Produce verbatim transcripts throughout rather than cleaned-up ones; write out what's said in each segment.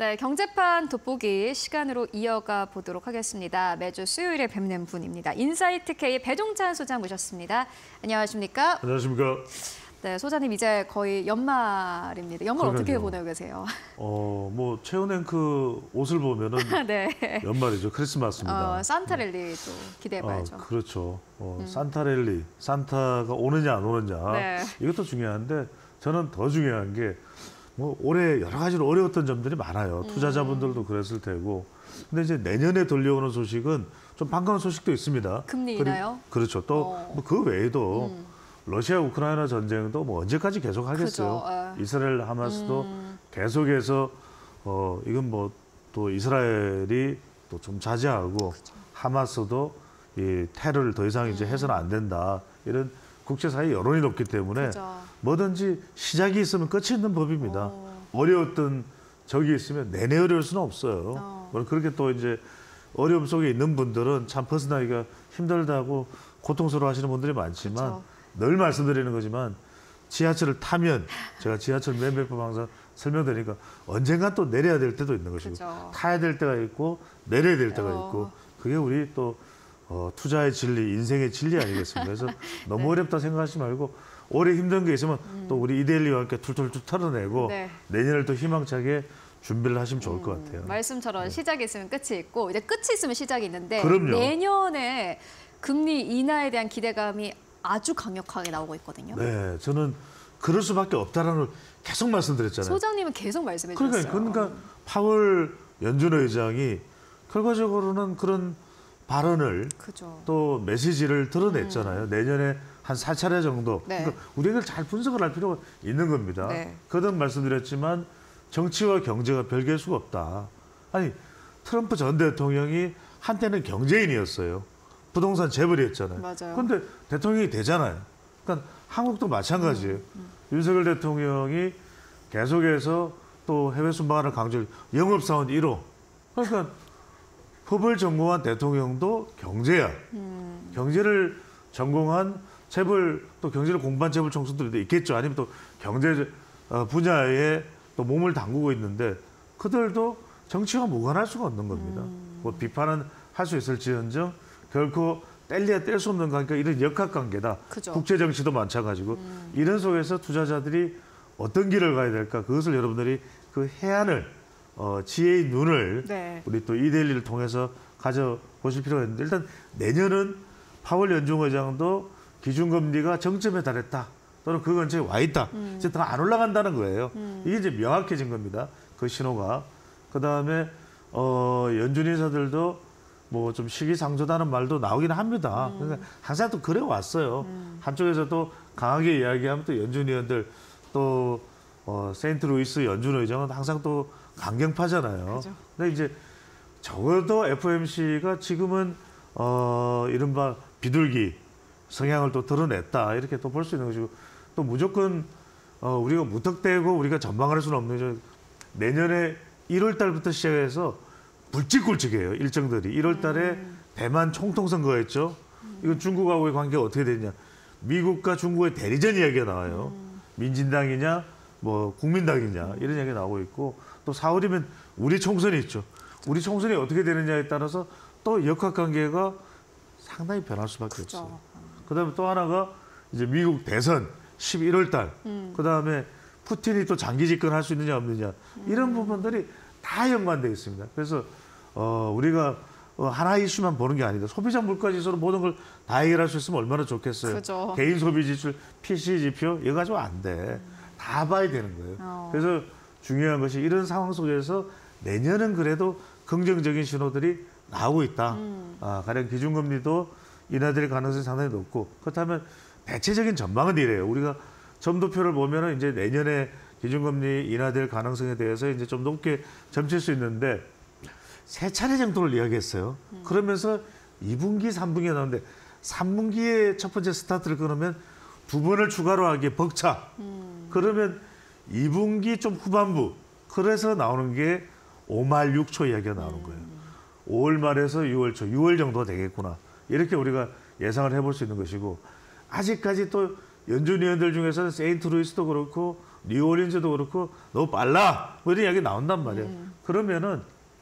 네, 경제판 돋보기 시간으로 이어가 보도록 하겠습니다. 매주 수요일에 뵙는 분입니다. 인사이트 K의 배종찬 소장 모셨습니다. 안녕하십니까? 안녕하십니까? 네, 소장님 이제 거의 연말입니다. 연말 그러게요. 어떻게 보내고 계세요? 어, 뭐 최은행크 옷을 보면은 네. 연말이죠. 크리스마스입니다. 어, 산타랠리 또 기대해봐야죠. 어, 그렇죠. 어, 음. 산타랠리, 산타가 오느냐 안 오느냐 네. 이것도 중요한데 저는 더 중요한 게 뭐 올해 여러 가지로 어려웠던 점들이 많아요. 투자자분들도 그랬을 테고. 근데 이제 내년에 들려오는 소식은 좀 반가운 소식도 있습니다. 금리 인하요? 그렇죠. 또 그 어. 외에도 음. 러시아 우크라이나 전쟁도 뭐 언제까지 계속 하겠어요. 어. 이스라엘 하마스도 음. 계속해서 어 이건 뭐 또 이스라엘이 또 좀 자제하고 그쵸. 하마스도 이 테러를 더 이상 이제 해서는 안 된다. 이런 국제사회 여론이 높기 때문에 그쵸. 뭐든지 시작이 있으면 끝이 있는 법입니다. 어. 어려웠던 적이 있으면 내내 어려울 수는 없어요. 어. 그렇게 또 이제 어려움 속에 있는 분들은 참 벗어나기가 힘들다고 고통스러워 하시는 분들이 많지만 그쵸. 늘 말씀드리는 거지만 지하철을 타면 제가 지하철 매매법 항상 설명드리니까 언젠가 또 내려야 될 때도 있는 것이고 그쵸. 타야 될 때가 있고 내려야 될 때가 어. 있고 그게 우리 또 어, 투자의 진리, 인생의 진리 아니겠습니까? 그래서 너무 네. 어렵다 생각하지 말고 올해 힘든 게 있으면 음. 또 우리 이데일리와 함께 툴툴툴 털어내고 네. 내년을 또 희망차게 준비를 하시면 좋을 것 음, 같아요. 말씀처럼 네. 시작이 있으면 끝이 있고 이제 끝이 있으면 시작이 있는데 그럼요. 내년에 금리 인하에 대한 기대감이 아주 강력하게 나오고 있거든요. 네, 저는 그럴 수밖에 없다라는 걸 계속 말씀드렸잖아요. 소장님은 계속 말씀해 그러니까, 주셨어요. 그러니까 파월 연준 의장이 결과적으로는 그런 발언을 그죠. 또 메시지를 드러냈잖아요. 음. 내년에 한 사 차례 정도. 네. 그러니까 우리가 잘 분석을 할 필요가 있는 겁니다. 네. 거듭 말씀드렸지만 정치와 경제가 별개일 수가 없다. 아니 트럼프 전 대통령이 한때는 경제인이었어요. 부동산 재벌이었잖아요. 맞아요. 그런데 대통령이 되잖아요. 그러니까 한국도 마찬가지예요. 음, 음. 윤석열 대통령이 계속해서 또 해외 순방을 강조해 영업사원 일 호. 그러니까 법을 전공한 대통령도 경제야. 음. 경제를 전공한 재벌 또 경제를 공부한 재벌 총수들도 있겠죠. 아니면 또 경제 분야에 또 몸을 담그고 있는데 그들도 정치와 무관할 수가 없는 겁니다. 음. 뭐 비판은 할 수 있을지언정 결코 뗄래야 뗄 수 없는 관계가 이런 역학관계다. 그죠. 국제정치도 마찬가지고 음. 이런 속에서 투자자들이 어떤 길을 가야 될까 그것을 여러분들이 그 해안을 어, 지혜의 눈을 네. 우리 또 이데일리를 통해서 가져보실 필요가 있는데 일단 내년은 파월 연준 의장도 기준금리가 정점에 달했다. 또는 그 근처에 와 있다. 음. 이제 더 안 올라간다는 거예요. 음. 이게 이제 명확해진 겁니다. 그 신호가. 그다음에 어, 연준 인사들도 뭐 좀 시기상조다는 말도 나오긴 합니다. 음. 그러니까 항상 또 그래 왔어요. 음. 한쪽에서 또 강하게 이야기하면 또 연준 위원들 또 어, 세인트루이스 연준 의장은 항상 또 강경파잖아요. 그죠. 근데 이제 적어도 에프오엠씨가 지금은 어, 이른바 비둘기 성향을 또 드러냈다. 이렇게 또 볼 수 있는 것이고 또 무조건 어, 우리가 무턱대고 우리가 전망할 수는 없는 게 내년에 일월 달부터 시작해서 굵직굵직해요. 일정들이. 일월 달에 음. 대만 총통선거가 있죠. 음. 이건 중국하고의 관계가 어떻게 되냐. 미국과 중국의 대리전 이야기가 나와요. 음. 민진당이냐 뭐 국민당이냐 이런 이야기가 나오고 있고 또 사월이면 우리 총선이 있죠. 우리 총선이 어떻게 되느냐에 따라서 또 역학관계가 상당히 변할 수밖에 그쵸. 없어요. 그다음에 또 하나가 이제 미국 대선 십일월 달. 음. 그다음에 푸틴이 또 장기 집권할 수 있느냐 없느냐 이런 음. 부분들이 다 연관되어 있습니다. 그래서 어, 우리가 어, 하나 이슈만 보는 게 아니다. 소비자 물가 지수로 모든 걸 다 해결할 수 있으면 얼마나 좋겠어요. 그죠. 개인 소비 지출, 피씨 지표 이거 가지고 안 돼. 음. 다 봐야 되는 거예요. 어. 그래서 중요한 것이 이런 상황 속에서 내년은 그래도 긍정적인 신호들이 나오고 있다. 음. 아, 가령 기준금리도 인하될 가능성이 상당히 높고 그렇다면 대체적인 전망은 이래요. 우리가 점도표를 보면은 이제 내년에 기준금리 인하될 가능성에 대해서 이제 좀 높게 점칠 수 있는데 세 차례 정도를 이야기했어요. 음. 그러면서 이 분기, 삼 분기가 나오는데 삼 분기에 첫 번째 스타트를 끊으면 두 번을 추가로 하기에 벅차. 음. 그러면 이 분기 좀 후반부 그래서 나오는 게 오말 육 초 이야기가 나오는 거예요. 음. 오월 말에서 유월 초, 유월 정도가 되겠구나. 이렇게 우리가 예상을 해볼 수 있는 것이고 아직까지 또 연준 위원들 중에서는 세인트루이스도 그렇고 뉴올린즈도 그렇고 너무 빨라 뭐 이런 이야기 나온단 말이에요. 음. 그러면은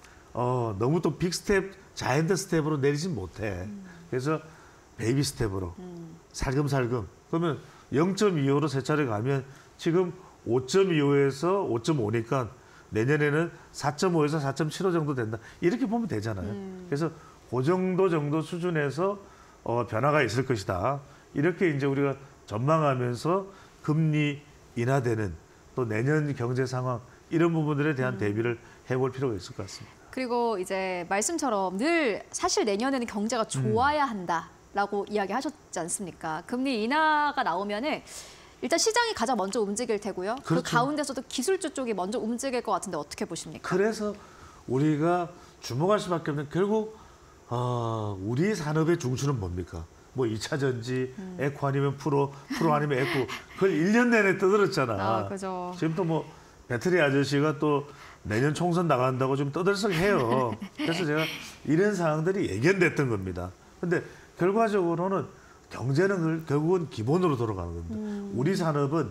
어, 너무 또 빅 스텝, 자이언트 스텝으로 내리진 못해. 음. 그래서 베이비 스텝으로 음. 살금살금. 그러면 영 점 이오로 세 차례 가면 지금 오 점 이오에서 오 점 오니까 내년에는 사 점 오에서 사 점 칠오 정도 된다. 이렇게 보면 되잖아요. 음. 그래서 그 정도 정도 수준에서 어, 변화가 있을 것이다. 이렇게 이제 우리가 전망하면서 금리 인하되는 또 내년 경제 상황 이런 부분들에 대한 대비를 해볼 필요가 있을 것 같습니다. 그리고 이제 말씀처럼 늘 사실 내년에는 경제가 좋아야 한다라고 이야기하셨지 않습니까? 금리 인하가 나오면은 일단 시장이 가장 먼저 움직일 테고요. 그렇죠. 그 가운데서도 기술주 쪽이 먼저 움직일 것 같은데 어떻게 보십니까? 그래서 우리가 주목할 수밖에 없는 결국 어, 우리 산업의 중추는 뭡니까? 뭐 이 차 전지, 음. 에코 아니면 프로, 프로 아니면 에코. 그걸 일 년 내내 떠들었잖아. 아, 그죠. 지금 또 뭐 배터리 아저씨가 또 내년 총선 나간다고 좀 떠들썩해요. 그래서 제가 이런 상황들이 예견됐던 겁니다. 근데 결과적으로는 경제는 결국은 기본으로 돌아가는 겁니다. 음. 우리 산업은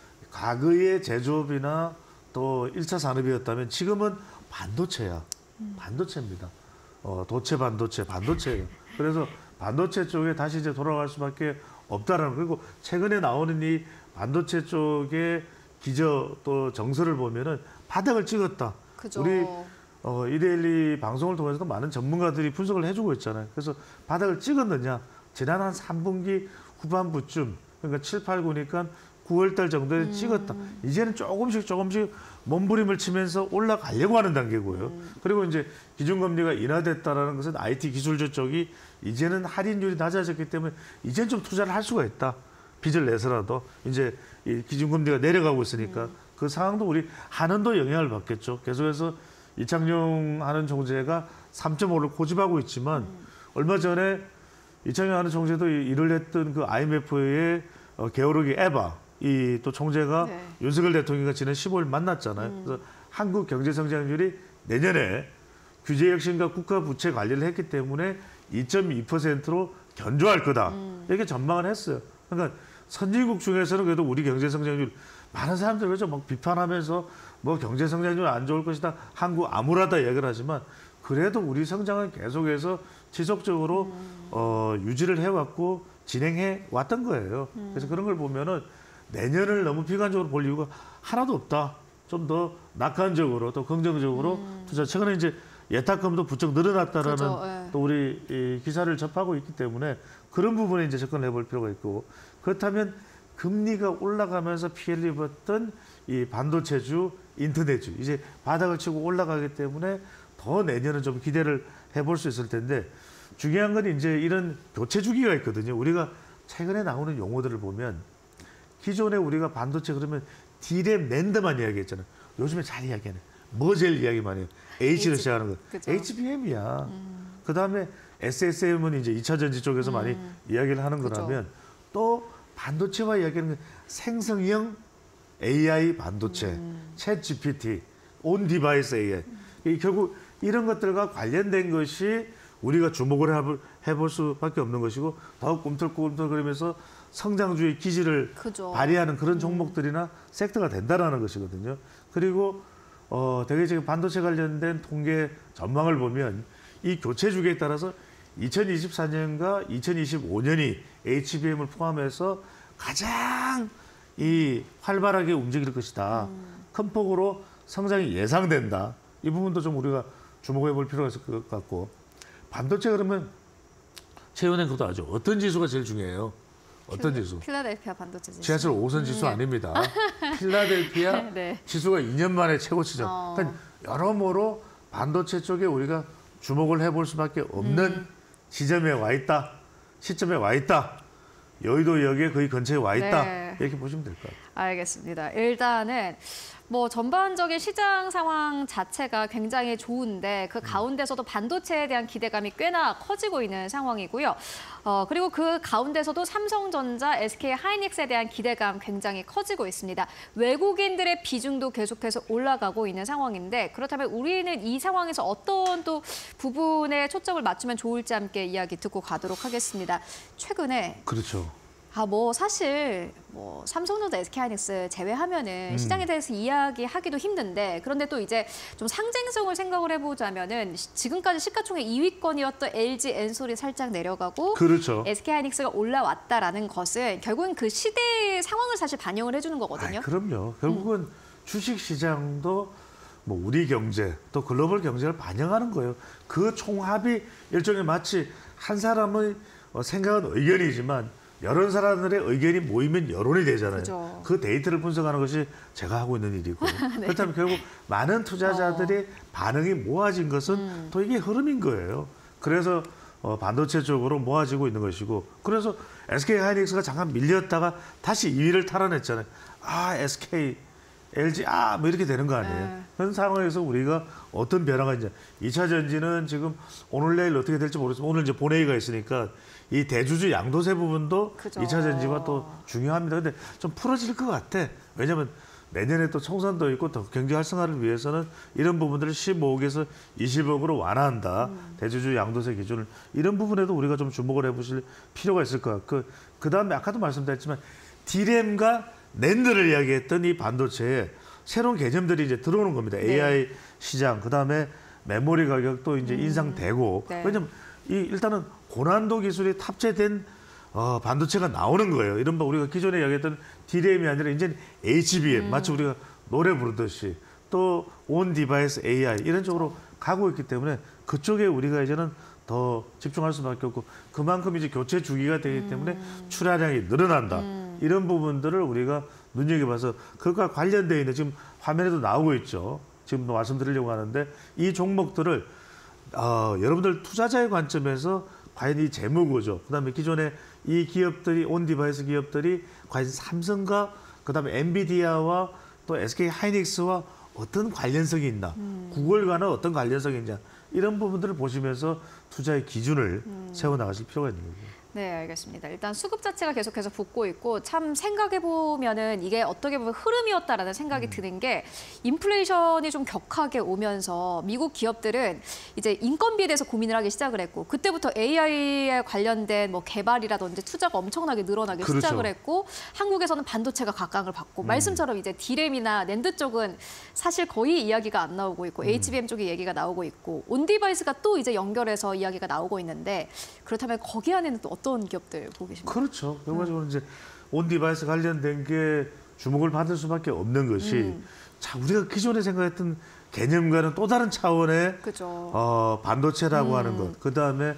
과거의 제조업이나 또 일 차 산업이었다면 지금은 반도체야. 음. 반도체입니다. 어, 도체 반도체, 반도체예요. 그래서 반도체 쪽에 다시 이제 돌아갈 수밖에 없다라는. 그리고 최근에 나오는 이 반도체 쪽의 기저 또 정서를 보면은 바닥을 찍었다. 그죠. 우리 어, 이데일리 방송을 통해서도 많은 전문가들이 분석을 해주고 있잖아요. 그래서 바닥을 찍었느냐? 지난 한 삼 분기 후반부쯤 그러니까 칠, 팔, 구니까 구월 달 정도에 음. 찍었다. 이제는 조금씩 조금씩 몸부림을 치면서 올라가려고 하는 단계고요. 음. 그리고 이제 기준금리가 인하됐다라는 것은 아이티 기술주 쪽이 이제는 할인율이 낮아졌기 때문에 이제는 좀 투자를 할 수가 있다. 빚을 내서라도 이제 이 기준금리가 내려가고 있으니까 음. 그 상황도 우리 한은도 영향을 받겠죠. 계속해서 이창용 하는 총재가 삼 점 오를 고집하고 있지만 음. 얼마 전에 이창용 하는 총재도 이 일을 했던 그 아이엠에프의 어, 게오르기 에바 이 또 총재가 네. 윤석열 대통령과 지난 십오일 만났잖아요. 음. 그래서 한국 경제 성장률이 내년에 규제 혁신과 국가 부채 관리를 했기 때문에 이 점 이 퍼센트로 견조할 거다. 음. 이렇게 전망을 했어요. 그러니까 선진국 중에서는 그래도 우리 경제 성장률 많은 사람들 그죠 막 비판하면서 뭐 경제 성장률 안 좋을 것이다. 한국 암울하다 얘기를 하지만 그래도 우리 성장은 계속해서 지속적으로 음. 어, 유지를 해왔고 진행해 왔던 거예요. 음. 그래서 그런 걸 보면은 내년을 너무 비관적으로 볼 이유가 하나도 없다. 좀 더 낙관적으로 또 긍정적으로 음. 투자. 최근에 이제 예탁금도 부쩍 늘어났다라는 그죠, 예. 또 우리 이 기사를 접하고 있기 때문에 그런 부분에 이제 접근을 해볼 필요가 있고 그렇다면 금리가 올라가면서 피해를 입었던 이 반도체주, 인터넷주 이제 바닥을 치고 올라가기 때문에 더 내년은 좀 기대를 해볼 수 있을 텐데 중요한 건 이제 이런 교체 주기가 있거든요. 우리가 최근에 나오는 용어들을 보면 기존에 우리가 반도체 그러면 디램, 낸드만 이야기했잖아요. 요즘에 잘 이야기하네. 뭐 제일 이야기 많이 해요? H로 H, 시작하는 거. 그죠. 에이치비엠이야. 음. 그다음에 에스에스엠은 이제 이 차 전지 쪽에서 음. 많이 이야기를 하는 그죠. 거라면 또 반도체와 이야기하는 건 생성형 에이아이 반도체, 음. 챗 지피티, 온 디바이스 에이아이. 이 결국 이런 것들과 관련된 것이 우리가 주목을 해볼, 해볼 수밖에 없는 것이고 더욱 꿈틀꿈틀거리면서 성장주의 기질을 그죠. 발휘하는 그런 종목들이나 섹터가 된다라는 것이거든요. 그리고 어, 되게 지금 반도체 관련된 통계 전망을 보면 이 교체 주기에 따라서 이천이십사 년과 이천이십오 년이 에이치비엠을 포함해서 가장 이 활발하게 움직일 것이다. 음. 큰 폭으로 성장이 예상된다. 이 부분도 좀 우리가 주목해 볼 필요가 있을 것 같고 반도체 그러면 최근에 그것도 아죠. 어떤 지수가 제일 중요해요? 어떤 지수? 필라델피아 반도체 지수. 지하철 오 선 지수 네. 아닙니다. 필라델피아 네. 지수가 이 년 만에 최고치죠. 어. 그러니까 여러모로 반도체 쪽에 우리가 주목을 해볼 수밖에 없는 음. 지점에 와 있다. 시점에 와 있다. 여의도역에 거의 근처에 와 있다. 네. 이렇게 보시면 될 것 같아요. 알겠습니다. 일단은 뭐 전반적인 시장 상황 자체가 굉장히 좋은데 그 가운데서도 반도체에 대한 기대감이 꽤나 커지고 있는 상황이고요. 어, 그리고 그 가운데서도 삼성전자, 에스케이 하이닉스에 대한 기대감 굉장히 커지고 있습니다. 외국인들의 비중도 계속해서 올라가고 있는 상황인데 그렇다면 우리는 이 상황에서 어떤 또 부분에 초점을 맞추면 좋을지 함께 이야기 듣고 가도록 하겠습니다. 최근에 그렇죠. 아, 뭐 사실 뭐 삼성전자, 에스케이하이닉스 제외하면은 음. 시장에 대해서 이야기하기도 힘든데, 그런데 또 이제 좀 상징성을 생각을 해보자면은 시- 지금까지 시가총액 이 위권이었던 엘지, 엔솔이 살짝 내려가고 그렇죠. 에스케이하이닉스가 올라왔다라는 것은 결국은 그 시대의 상황을 사실 반영을 해주는 거거든요. 아이, 그럼요. 결국은 주식 시장도 뭐 우리 경제 또 글로벌 경제를 반영하는 거예요. 그 총합이 일종의 마치 한 사람의 어, 생각은 의견이지만 여러 사람들의 의견이 모이면 여론이 되잖아요. 그죠. 그 데이터를 분석하는 것이 제가 하고 있는 일이고. 네. 그렇다면 결국 많은 투자자들의 반응이 모아진 것은 음. 또 이게 흐름인 거예요. 그래서 어, 반도체 쪽으로 모아지고 있는 것이고, 그래서 에스케이하이닉스가 잠깐 밀렸다가 다시 이 위를 탈환했잖아요. 아, 에스케이, 엘지, 아, 뭐 이렇게 되는 거 아니에요. 네. 그런 상황에서 우리가 어떤 변화가 있냐. 이 차 전지는 지금 오늘 내일 어떻게 될지 모르겠어요. 오늘 이제 본회의가 있으니까 이 대주주 양도세 부분도 그죠. 이 차 전지가 또 중요합니다. 근데 좀 풀어질 것 같아. 왜냐면 내년에 또 총선도 있고 더 경제 활성화를 위해서는 이런 부분들을 십오억에서 이십억으로 완화한다. 음. 대주주 양도세 기준을. 이런 부분에도 우리가 좀 주목을 해보실 필요가 있을 것 같고, 그 다음에 아까도 말씀드렸지만 디램과 낸드를 이야기했던 이 반도체에 새로운 개념들이 이제 들어오는 겁니다. 네. 에이아이 시장, 그 다음에 메모리 가격도 이제 인상되고. 네. 왜냐면 이 일단은 고난도 기술이 탑재된 어, 반도체가 나오는 거예요. 이른바 우리가 기존에 이야기했던 디램이 아니라 이제 에이치비엠, 마치 우리가 노래 부르듯이 또 온 디바이스 에이아이 이런 쪽으로 가고 있기 때문에 그쪽에 우리가 이제는 더 집중할 수밖에 없고, 그만큼 이제 교체 주기가 되기 때문에 출하량이 늘어난다. 이런 부분들을 우리가 눈여겨봐서 그것과 관련되어 있는, 지금 화면에도 나오고 있죠. 지금 말씀드리려고 하는데 이 종목들을 어, 여러분들 투자자의 관점에서 과연 이 재무구조, 그다음에 기존에 이 기업들이 온 디바이스 기업들이 과연 삼성과 그다음에 엔비디아와 또 에스케이하이닉스와 어떤 관련성이 있나, 음. 구글과는 어떤 관련성이 있냐, 이런 부분들을 보시면서 투자의 기준을 세워 나가실 필요가 있는 거죠. 네, 알겠습니다. 일단 수급 자체가 계속해서 붙고 있고, 참 생각해 보면은 이게 어떻게 보면 흐름이었다라는 생각이 드는 게, 인플레이션이 좀 격하게 오면서 미국 기업들은 이제 인건비에 대해서 고민을 하기 시작을 했고, 그때부터 에이아이에 관련된 뭐 개발이라든지 투자가 엄청나게 늘어나기 그렇죠. 시작을 했고, 한국에서는 반도체가 각광을 받고, 말씀처럼 이제 디램이나 낸드 쪽은 사실 거의 이야기가 안 나오고 있고, 에이치비엠 쪽이 얘기가 나오고 있고, 온디바이스가 또 이제 연결해서 이야기가 나오고 있는데, 그렇다면 거기 안에는 또 어떤 기업들 보고 계십니까? 그렇죠. 결과적으로 이제 온 디바이스 관련된 게 주목을 받을 수밖에 없는 것이, 음. 자, 우리가 기존에 생각했던 개념과는 또 다른 차원의 그죠. 어, 반도체라고 음. 하는 것, 그 다음에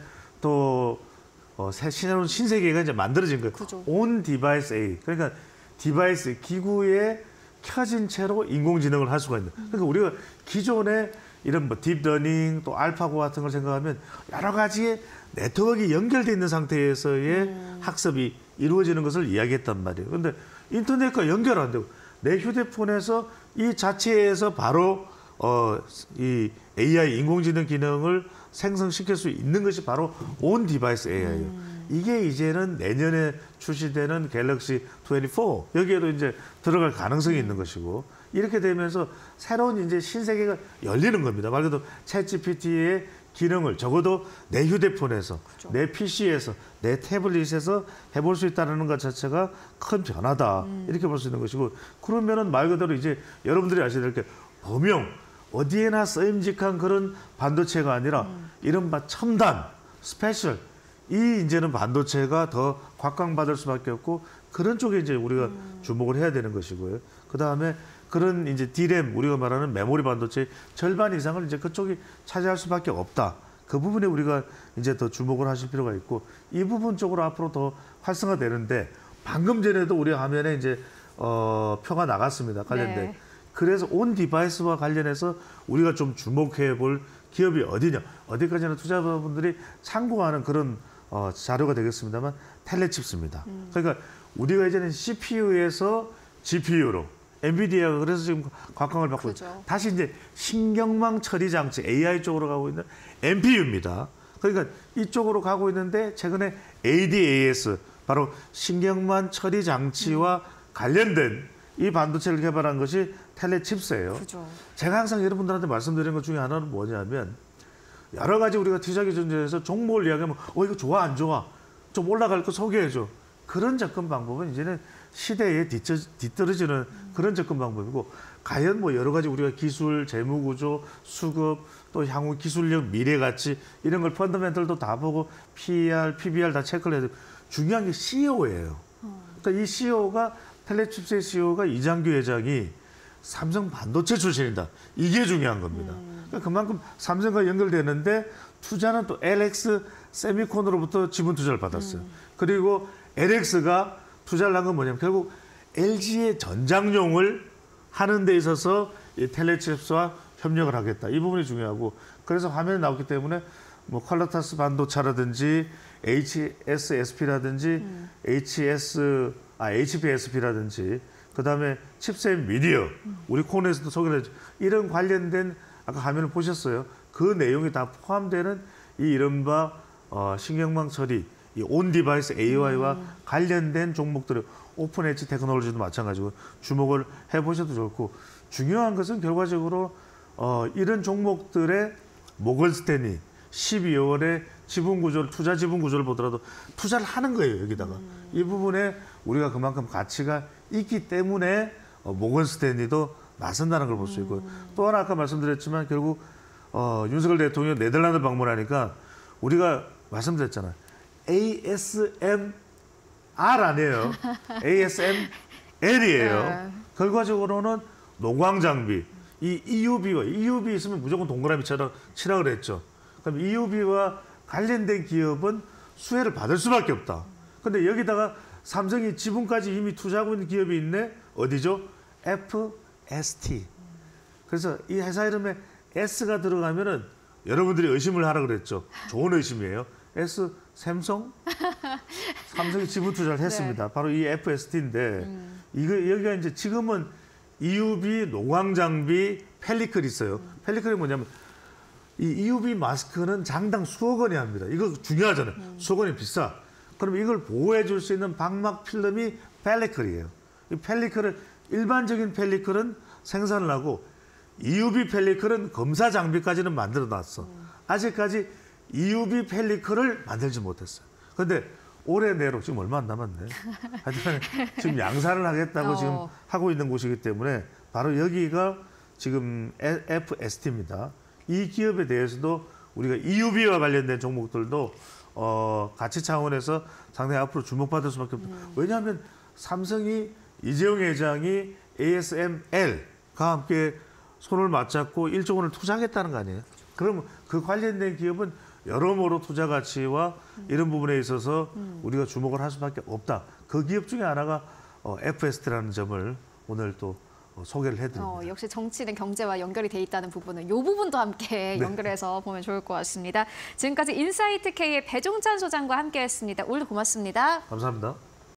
또 어, 새 신화로운 신세계가 이제 만들어진 거예요. 그죠. 온 디바이스 A, 그러니까 디바이스 기구에 켜진 채로 인공지능을 할 수가 있는. 그러니까 우리가 기존에 이런 뭐 딥러닝 또 알파고 같은 걸 생각하면 여러 가지의 네트워크가 연결돼 있는 상태에서의 음. 학습이 이루어지는 것을 이야기했단 말이에요. 그런데 인터넷과 연결 안 되고 내 휴대폰에서 이 자체에서 바로 어, 이 에이아이 인공지능 기능을 생성시킬 수 있는 것이 바로 온 디바이스 에이아이예요. 음. 이게 이제는 내년에 출시되는 갤럭시 이십사 여기에도 이제 들어갈 가능성이 있는 것이고, 이렇게 되면서 새로운 이제 신세계가 열리는 겁니다. 말 그대로 챗지피티의 기능을 적어도 내 휴대폰에서, 그렇죠. 내 피시에서, 내 태블릿에서 해볼 수 있다는 것 자체가 큰 변화다. 음. 이렇게 볼 수 있는 것이고, 그러면은 말 그대로 이제 여러분들이 아셔야 될 게 범용, 어디에나 쓰임직한 그런 반도체가 아니라 음. 이른바 첨단, 스페셜, 이 이제는 반도체가 더 곽광받을 수밖에 없고, 그런 쪽에 이제 우리가 음. 주목을 해야 되는 것이고요. 그 다음에 그런 이제 디램, 우리가 말하는 메모리 반도체 절반 이상을 이제 그쪽이 차지할 수밖에 없다. 그 부분에 우리가 이제 더 주목을 하실 필요가 있고, 이 부분 쪽으로 앞으로 더 활성화되는데, 방금 전에도 우리 화면에 이제 어, 표가 나갔습니다. 관련된. 네. 그래서 온 디바이스와 관련해서 우리가 좀 주목해 볼 기업이 어디냐, 어디까지나 투자자분들이 참고하는 그런 어, 자료가 되겠습니다만, 텔레칩스입니다. 음. 그러니까 우리가 이제는 씨피유에서 지피유로, 엔비디아가 그래서 지금 곽광을 받고 그렇죠. 다시 이제 신경망 처리 장치 에이아이 쪽으로 가고 있는 엠피유입니다. 그러니까 이쪽으로 가고 있는데, 최근에 에이디에이에스 바로 신경망 처리 장치와 음. 관련된 이 반도체를 개발한 것이 텔레칩스예요. 그죠. 제가 항상 여러분들한테 말씀드린 것 중에 하나는 뭐냐면, 여러 가지 우리가 투자 기준에서 종목을 이야기하면 어 이거 좋아 안 좋아, 좀 올라갈 거 소개해줘. 그런 접근 방법은 이제는 시대에 뒤처, 뒤떨어지는 그런 접근 방법이고 과연 뭐 여러 가지 우리가 기술, 재무구조, 수급 또 향후 기술력, 미래 가치 이런 걸 펀더멘털도 다 보고 피이알, 피비알 다 체크를 해야 돼. 중요한 게 씨이오예요. 그러니까 이 씨이오가 텔레칩스의 씨이오가 이장규 회장이 삼성 반도체 출신이다. 이게 중요한 겁니다. 그러니까 그만큼 삼성과 연결되는데 투자는 또 엘엑스 세미콘으로부터 지분 투자를 받았어요. 그리고 엘엑스가 투자를 한 건 뭐냐면 결국 엘지의 전장용을 하는 데 있어서 이 텔레칩스와 협력을 하겠다. 이 부분이 중요하고 그래서 화면에 나왔기 때문에 뭐 퀄리타스 반도차라든지 에이치에스에스피라든지 음. 에이치에스 아 에이치피에스피라든지 그다음에 칩셋 미디어 우리 코너에서도 소개를 했죠. 이런 관련된 아까 화면을 보셨어요. 그 내용이 다 포함되는 이 이른바 어, 신경망 처리 이 온 디바이스 에이아이와 음. 관련된 종목들의 오픈 엣지 테크놀로지도 마찬가지고 주목을 해보셔도 좋고 중요한 것은 결과적으로 어, 이런 종목들의 모건 스탠리 십이월에 지분 구조를 투자 지분 구조를 보더라도 투자를 하는 거예요 여기다가 음. 이 부분에 우리가 그만큼 가치가 있기 때문에 어, 모건 스탠리도 나선다는 걸 볼 수 있고 음. 또 하나 아까 말씀드렸지만 결국 어, 윤석열 대통령 네덜란드 방문하니까 우리가 말씀드렸잖아요. 에이에스엠알 아니에요. 에이에스엠엘이에요. 네. 결과적으로는 노광 장비, 이 이유비와 이유비 있으면 무조건 동그라미 쳐라, 치라 그랬죠. 그럼 이유비와 관련된 기업은 수혜를 받을 수밖에 없다. 근데 여기다가 삼성이 지분까지 이미 투자하고 있는 기업이 있네. 어디죠? 에프에스티. 그래서 이 회사 이름에 S가 들어가면은 여러분들이 의심을 하라 그랬죠. 좋은 의심이에요. S 삼성? 삼성이 지분 투자를 했습니다. 네. 바로 이 에프에스티인데 음. 이거 여기가 이제 지금은 이유비, 노광 장비, 펠리클 있어요. 음. 펠리클이 뭐냐면 이 이유비 마스크는 장당 수억 원이 합니다. 이거 중요하잖아요. 음. 수억 원이 비싸. 그럼 이걸 보호해 줄 수 있는 방막 필름이 펠리클이에요. 이 펠리클을 일반적인 펠리클은 생산을 하고 이유비 펠리클은 검사 장비까지는 만들어 놨어. 음. 아직까지 이유비 펠리클을 만들지 못했어요. 그런데 올해 내로 지금 얼마 안 남았네. 하여튼 지금 양산을 하겠다고 어. 지금 하고 있는 곳이기 때문에 바로 여기가 지금 에프에스티입니다. 이 기업에 대해서도 우리가 이유비와 관련된 종목들도 어, 가치 차원에서 상당히 앞으로 주목받을 수밖에 없다. 음. 왜냐하면 삼성이 이재용 회장이 에이에스엠엘과 함께 손을 맞잡고 일조 원을 투자하겠다는 거 아니에요? 그럼 그 관련된 기업은 여러모로 투자 가치와 음. 이런 부분에 있어서 음. 우리가 주목을 할 수밖에 없다. 그 기업 중에 하나가 어, 에프에스티라는 점을 오늘 또 어, 소개를 해드립니다. 어, 역시 정치는 경제와 연결이 돼 있다는 부분은 이 부분도 함께 네. 연결해서 보면 좋을 것 같습니다. 지금까지 인사이트 K의 배종찬 소장과 함께했습니다. 오늘 고맙습니다. 감사합니다.